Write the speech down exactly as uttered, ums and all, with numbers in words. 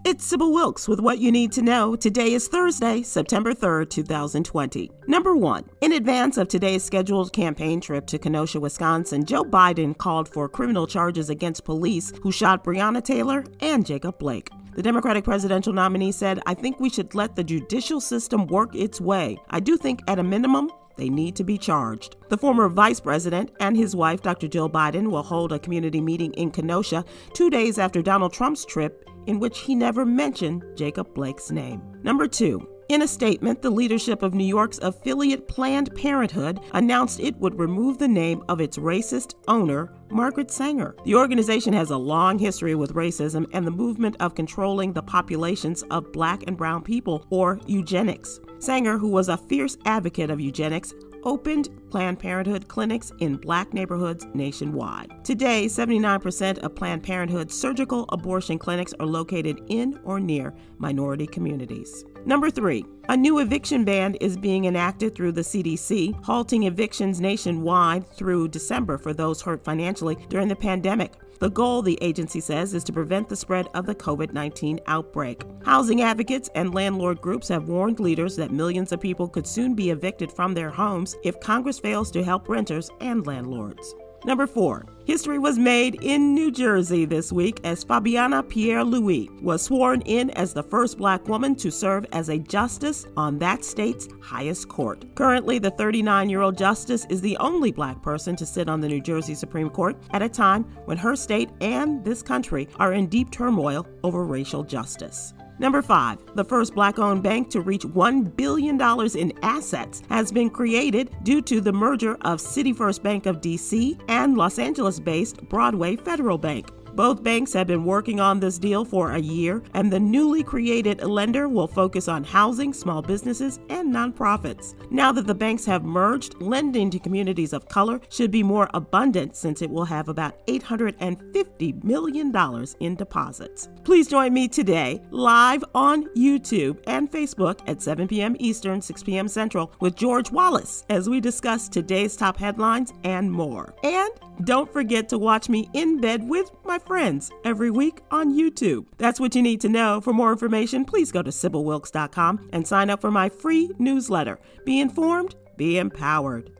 It's Sybil Wilkes with what you need to know. Today is Thursday, September third, two thousand twenty. Number one, in advance of today's scheduled campaign trip to Kenosha, Wisconsin, Joe Biden called for criminal charges against police who shot Breonna Taylor and Jacob Blake. The Democratic presidential nominee said, "I think we should let the judicial system work its way. I do think at a minimum, they need to be charged." The former vice president and his wife, Doctor Jill Biden, will hold a community meeting in Kenosha two days after Donald Trump's trip, in which he never mentioned Jacob Blake's name. Number two, in a statement, the leadership of New York's affiliate Planned Parenthood announced it would remove the name of its racist owner, Margaret Sanger. The organization has a long history with racism and the movement of controlling the populations of Black and brown people, or eugenics. Sanger, who was a fierce advocate of eugenics, opened Planned Parenthood clinics in Black neighborhoods nationwide. Today, seventy-nine percent of Planned Parenthood surgical abortion clinics are located in or near minority communities. Number three, a new eviction ban is being enacted through the C D C, halting evictions nationwide through December for those hurt financially during the pandemic. The goal, the agency says, is to prevent the spread of the COVID nineteen outbreak. Housing advocates and landlord groups have warned leaders that millions of people could soon be evicted from their homes if Congress fails to help renters and landlords. Number four, history was made in New Jersey this week as Fabiana Pierre-Louis was sworn in as the first Black woman to serve as a justice on that state's highest court. Currently, the thirty-nine-year-old justice is the only Black person to sit on the New Jersey Supreme Court at a time when her state and this country are in deep turmoil over racial justice. Number five, the first Black-owned bank to reach one billion dollars in assets has been created due to the merger of City First Bank of D C and Los Angeles-based Broadway Federal Bank. Both banks have been working on this deal for a year, and the newly created lender will focus on housing, small businesses, and nonprofits. Now that the banks have merged, lending to communities of color should be more abundant since it will have about eight hundred fifty million dollars in deposits. Please join me today live on YouTube and Facebook at seven p.m. Eastern, six p.m. Central with George Wallace as we discuss today's top headlines and more. And don't forget to watch me in bed with my friends every week on YouTube. That's what you need to know. For more information, please go to sybil wilkes dot com and sign up for my free newsletter. Be informed, be empowered.